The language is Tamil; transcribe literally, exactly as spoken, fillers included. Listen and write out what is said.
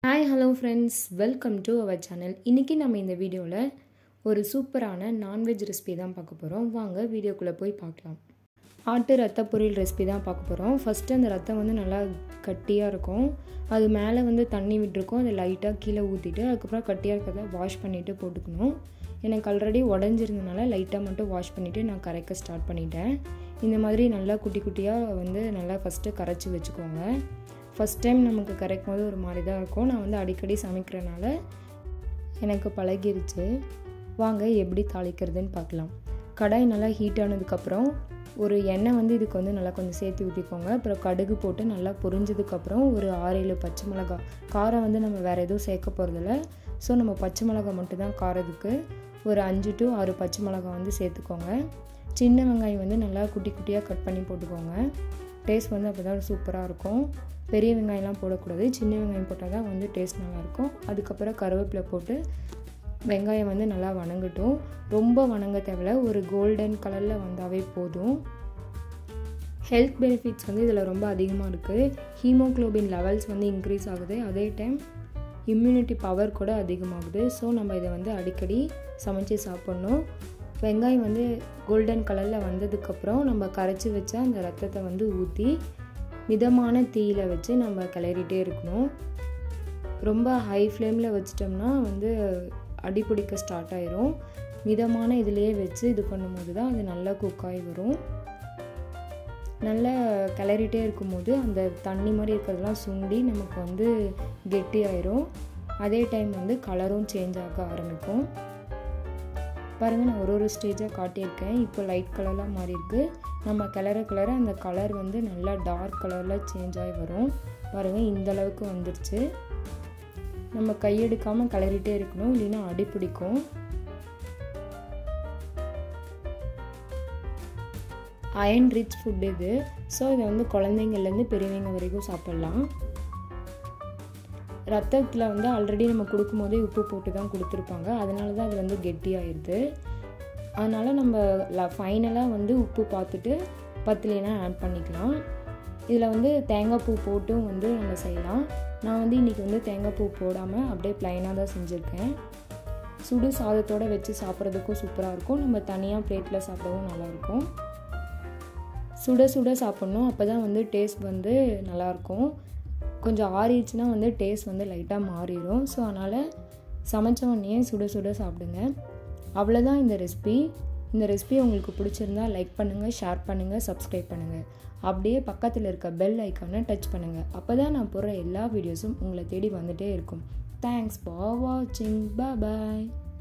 Hi hello friends, welcome to our channel. இன்றைக்கி நம்ம இந்த வீடியோவில் ஒரு சூப்பரான நான்வெஜ் ரெசிபி தான் பார்க்க போகிறோம். வாங்க வீடியோக்குள்ளே போய் பார்க்கலாம். ஆட்டு ரத்த பொரியல் ரெசிபி தான் பார்க்க போகிறோம். ஃபஸ்ட்டு அந்த ரத்தம் வந்து நல்லா கட்டியாக இருக்கும். அது மேலே வந்து தண்ணி விட்டுருக்கும். அதை லைட்டாக கீழே ஊற்றிட்டு அதுக்கப்புறம் கட்டியாக இருக்கிறத வாஷ் பண்ணிவிட்டு போட்டுக்கணும். எனக்கு ஆல்ரெடி உடஞ்சிருந்தனால லைட்டாக மட்டும் வாஷ் பண்ணிவிட்டு நான் கரைக்க ஸ்டார்ட் பண்ணிட்டேன். இந்த மாதிரி நல்லா குட்டி குட்டியாக வந்து நல்லா ஃபஸ்ட்டு கரைச்சி வச்சுக்கோங்க. ஃபஸ்ட் டைம் நமக்கு கரைக்கும் போது ஒரு மாதிரி தான் இருக்கும். நான் வந்து அடிக்கடி சமைக்கிறனால எனக்கு பழகிருச்சு. வாங்க எப்படி தாளிக்கிறதுன்னு பார்க்கலாம். கடாய் நல்லா ஹீட் ஆனதுக்கப்புறம் ஒரு எண்ணெய் வந்து இதுக்கு வந்து நல்லா கொஞ்சம் சேர்த்து ஊற்றிக்கோங்க. அப்புறம் கடுகு போட்டு நல்லா பொரிஞ்சதுக்கப்புறம் ஒரு ஆறு ஏழு பச்சை மிளகா. காரம் வந்து நம்ம வேறு எதுவும் சேர்க்க போகிறதில்ல. ஸோ நம்ம பச்சை மிளகா மட்டும்தான் காரத்துக்கு. ஒரு அஞ்சு டு ஆறு பச்சை மிளகா வந்து சேர்த்துக்கோங்க. சின்ன வெங்காயம் வந்து நல்லா குட்டி குட்டியாக கட் பண்ணி போட்டுக்கோங்க. டேஸ்ட் வந்து அப்போ தான் சூப்பராக இருக்கும். பெரிய வெங்காயம்லாம் போடக்கூடாது, சின்ன வெங்காயம் போட்டால் தான் வந்து டேஸ்ட் நல்லாயிருக்கும். அதுக்கப்புறம் கருவேப்பிலை போட்டு வெங்காயம் வந்து நல்லா வணங்கட்டும். ரொம்ப வணங்க தேவையில்ல, ஒரு கோல்டன் கலரில் வந்தாவே போதும். ஹெல்த் பெனிஃபிட்ஸ் வந்து இதில் ரொம்ப அதிகமாக இருக்குது. ஹீமோக்ளோபின் லெவல்ஸ் வந்து இன்க்ரீஸ் ஆகுது. அதே டைம் இம்யூனிட்டி பவர் கூட அதிகமாகுது. ஸோ நம்ம இதை வந்து அடிக்கடி சமைச்சு சாப்பிட்ணும். வெங்காயம் வந்து கோல்டன் கலரில் வந்ததுக்கப்புறம் நம்ம கரைச்சி வச்ச அந்த ரத்தத்தை வந்து ஊற்றி மிதமான தீயில் வச்சு நம்ம கிளறிட்டே இருக்கணும். ரொம்ப ஹை ஃப்ளேமில் வச்சிட்டோம்னா வந்து அடி பிடிக்க ஸ்டார்ட் ஆயிரும். மிதமான இதிலையே வச்சு இது பண்ணும்போது தான் அது நல்லா குக்காகி வரும். நல்லா கிளறிட்டே இருக்கும்போது அந்த தண்ணி மாதிரி இருக்கிறதெல்லாம் சுண்டி நமக்கு வந்து கெட்டி ஆயிரும். அதே டைம் வந்து கலரும் சேஞ்ச் ஆக ஆரம்பிக்கும். பாருங்கள், நான் ஒரு ஒரு ஸ்டேஜாக காட்டியிருக்கேன். இப்போ லைட் கலர்லாம் மாறி இருக்குது. நம்ம கிளற கிளற அந்த கலர் வந்து நல்லா டார்க் கலரில் சேஞ்ச் ஆகி வரும். பாருங்கள், இந்த அளவுக்கு வந்துடுச்சு. நம்ம கையெடுக்காமல் கிளறிட்டே இருக்கணும், இல்லைன்னா அடி பிடிக்கும். அயன் ரிச் ஃபுட் இது. ஸோ இதை வந்து குழந்தைங்கள்லேருந்து பெரியவங்க வரைக்கும் சாப்பிட்லாம். ரத்தத்தில் வந்து ஆல்ரெடி நம்ம கொடுக்கும்போதே உப்பு போட்டு தான் கொடுத்துருப்பாங்க. அதனால தான் அது வந்து கெட்டியாகிடுது. அதனால் நம்ம ஃபைனலாக வந்து உப்பு பார்த்துட்டு பத்துலேனா ஆட் பண்ணிக்கலாம். இதில் வந்து தேங்காய் பூ போட்டும் வந்து நம்ம செய்யலாம். நான் வந்து இன்றைக்கி வந்து தேங்காய் பூ போடாமல் அப்படியே ப்ளைனாக தான் செஞ்சுருக்கேன். சுடு சாதத்தோடு வச்சு சாப்பிட்றதுக்கும் சூப்பராக இருக்கும். நம்ம தனியாக பிளேட்டில் சாப்பிடவும் நல்லாயிருக்கும். சுட சுட சாப்பிட்ணும், அப்போ தான் வந்து டேஸ்ட் வந்து நல்லாயிருக்கும். கொஞ்சம் ஆறிடுச்சுன்னா வந்து டேஸ்ட் வந்து லைட்டாக மாறிடும். ஸோ அதனால் சமைச்ச உடனே சுட சுட சாப்பிடுங்க. அவ்வளோதான் இந்த ரெசிபி. இந்த ரெசிபி உங்களுக்கு பிடிச்சிருந்தா லைக் பண்ணுங்கள், ஷேர் பண்ணுங்கள், சப்ஸ்கிரைப் பண்ணுங்கள். அப்படியே பக்கத்தில் இருக்க பெல் ஐக்கானை டச் பண்ணுங்கள். அப்போ தான் நான் போடுற எல்லா வீடியோஸும் உங்களை தேடி வந்துகிட்டே இருக்கும். தேங்க்ஸ் ஃபார் வாட்சிங். பாய் பாய்.